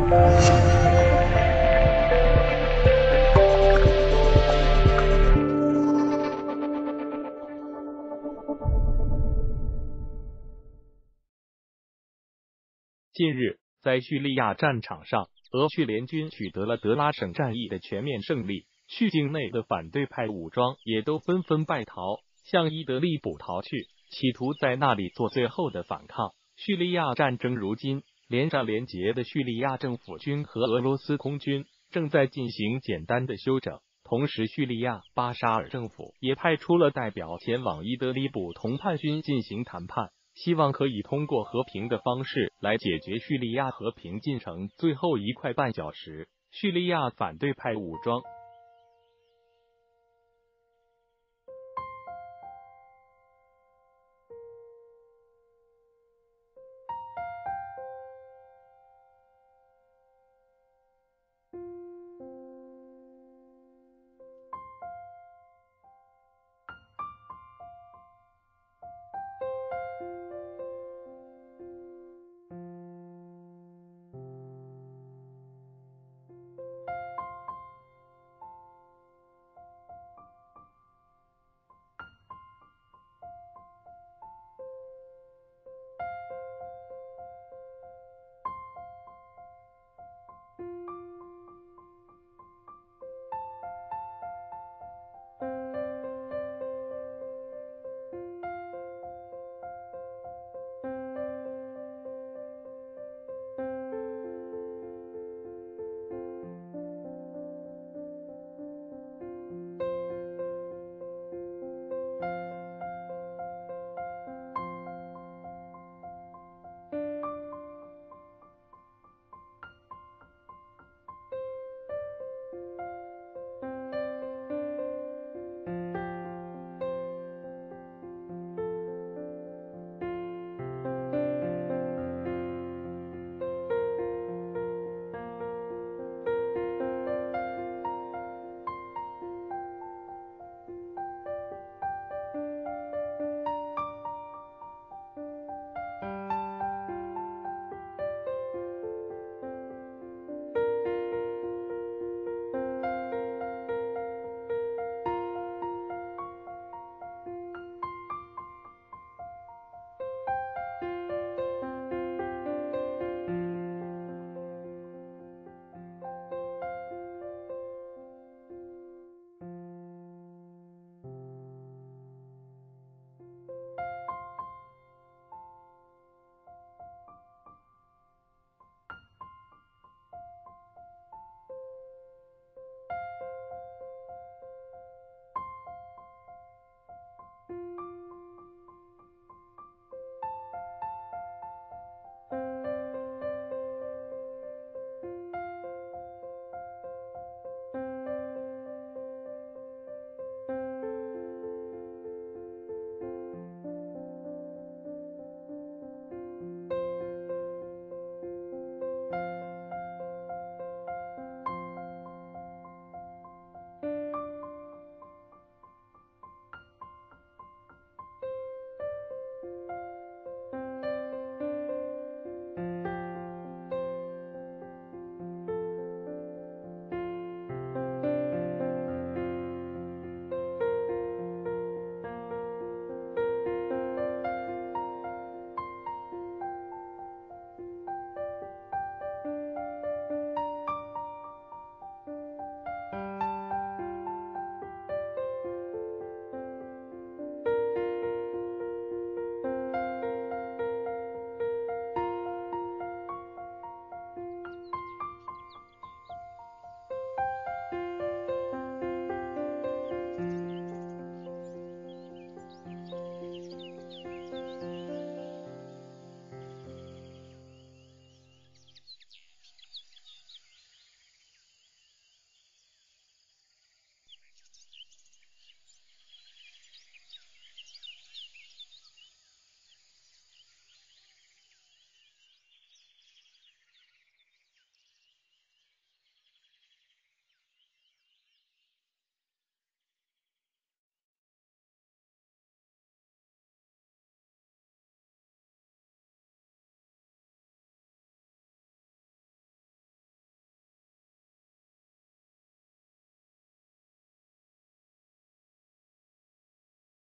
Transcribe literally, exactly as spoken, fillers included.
近日，在叙利亚战场上，俄叙联军取得了德拉省战役的全面胜利，叙境内的反对派武装也都纷纷败逃，向伊德利卜逃去，企图在那里做最后的反抗。叙利亚战争如今，连战连捷的叙利亚政府军和俄罗斯空军正在进行简单的休整，同时叙利亚巴沙尔政府也派出了代表前往伊德利卜同叛军进行谈判，希望可以通过和平的方式来解决叙利亚和平进程最后一块绊脚石。叙利亚反对派武装